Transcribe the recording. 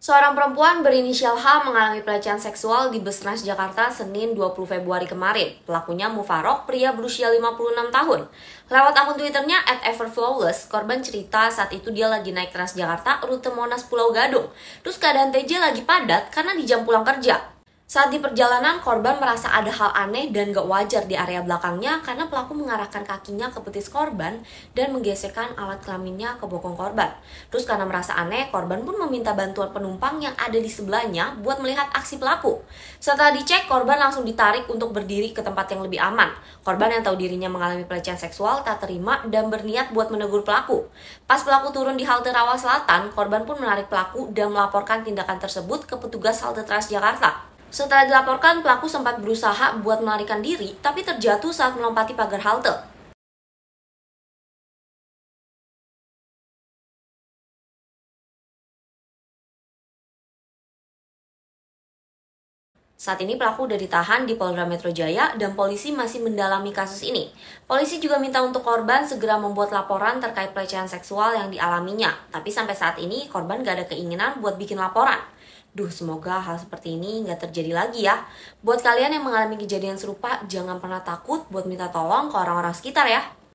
Seorang perempuan berinisial H mengalami pelecehan seksual di bus Transjakarta Senin 20 Februari kemarin. Pelakunya Mufarok, pria berusia 56 tahun. Lewat akun Twitternya @everflawless, korban cerita saat itu dia lagi naik Transjakarta rute Monas Pulau Gadung. Terus keadaan TJ lagi padat karena di jam pulang kerja. Saat di perjalanan, korban merasa ada hal aneh dan gak wajar di area belakangnya karena pelaku mengarahkan kakinya ke betis korban dan menggesekkan alat kelaminnya ke bokong korban. Terus karena merasa aneh, korban pun meminta bantuan penumpang yang ada di sebelahnya buat melihat aksi pelaku. Setelah dicek, korban langsung ditarik untuk berdiri ke tempat yang lebih aman. Korban yang tahu dirinya mengalami pelecehan seksual tak terima dan berniat buat menegur pelaku. Pas pelaku turun di halte Rawa Selatan, korban pun menarik pelaku dan melaporkan tindakan tersebut ke petugas halte Transjakarta. Setelah dilaporkan, pelaku sempat berusaha buat melarikan diri, tapi terjatuh saat melompati pagar halte. Saat ini pelaku udah ditahan di Polda Metro Jaya dan polisi masih mendalami kasus ini. Polisi juga minta untuk korban segera membuat laporan terkait pelecehan seksual yang dialaminya. Tapi sampai saat ini korban gak ada keinginan buat bikin laporan. Duh, semoga hal seperti ini nggak terjadi lagi ya. Buat kalian yang mengalami kejadian serupa, jangan pernah takut buat minta tolong ke orang-orang sekitar ya.